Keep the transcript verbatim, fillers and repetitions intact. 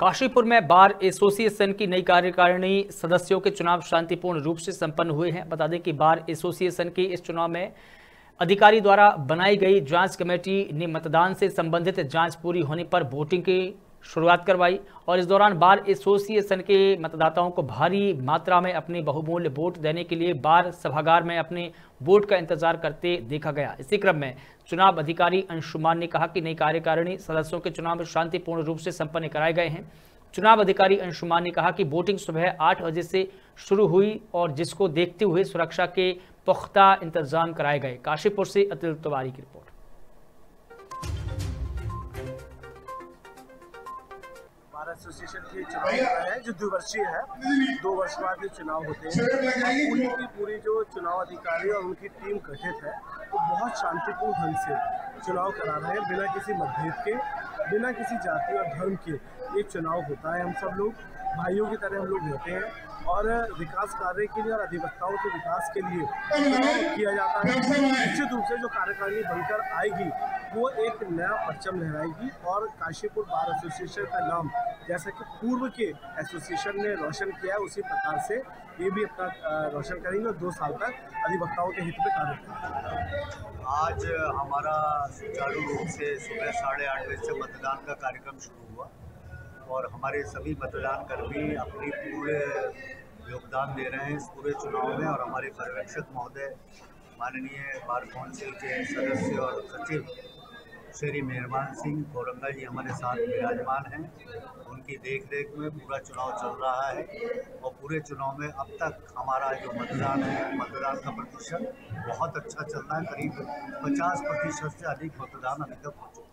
काशीपुर में bar association की नई कार्यकारिणी सदस्यों के चुनाव शांतिपूर्ण रूप से संपन्न हुए हैं। बता दें कि बार एसोसिएशन के इस चुनाव में अधिकारी द्वारा बनाई गई जांच कमेटी ने मतदान से संबंधित जांच पूरी होने पर वोटिंग की शुरुआत करवाई और इस दौरान बार एसोसिएशन के मतदाताओं को भारी मात्रा में अपने बहुमूल्य वोट देने के लिए बार सभागार में अपने वोट का इंतजार करते देखा गया। इसी क्रम में चुनाव अधिकारी अंशुमान ने कहा कि नई कार्यकारिणी सदस्यों के चुनाव शांतिपूर्ण रूप से संपन्न कराए गए हैं। चुनाव अधिकारी अंशुमान ने कहा कि वोटिंग सुबह आठ बजे से शुरू हुई और जिसको देखते हुए सुरक्षा के पुख्ता इंतजाम कराए गए। काशीपुर से अतिल तिवारी की रिपोर्ट। बार एसोसिएशन के चुनाव है जो द्विवर्षीय है, दो वर्ष बाद ये चुनाव होते हैं। पूरी की पूरी जो चुनाव अधिकारी और उनकी टीम गठित है वो तो बहुत शांतिपूर्ण ढंग से चुनाव करा रहे हैं, बिना किसी मतभेद के, बिना किसी जाति और धर्म के ये चुनाव होता है। हम सब लोग भाइयों की तरह हम लोग रहते हैं और विकास कार्य के लिए और अधिवक्ताओं के विकास के लिए चुनाव किया जाता है। निश्चित रूप से जो कार्यकारिणी बनकर आएगी वो एक नया परचम लहराएगी और काशीपुर बार एसोसिएशन का नाम जैसा कि पूर्व के एसोसिएशन ने रोशन किया है उसी प्रकार से ये भी अपना रोशन करेंगे और दो साल तक अधिवक्ताओं के हित में कार्य करेंगे। आज हमारा सुचारू रूप से सुबह साढ़े आठ बजे से मतदान का कार्यक्रम शुरू हुआ और हमारे सभी मतदान कर्मी अपनी पूरे योगदान दे रहे हैं इस पूरे चुनाव में। और हमारे पर्यवेक्षक महोदय माननीय बार काउंसिल के सदस्य और सचिव श्री मेहरबान सिंह कोरंगा जी हमारे साथ विराजमान हैं। उनकी देखरेख में पूरा चुनाव चल रहा है और पूरे चुनाव में अब तक हमारा जो मतदान है मतदान का प्रतिशत बहुत अच्छा चल रहा है। करीब पचास प्रतिशत से अधिक मतदान अभी तक हो चुका है।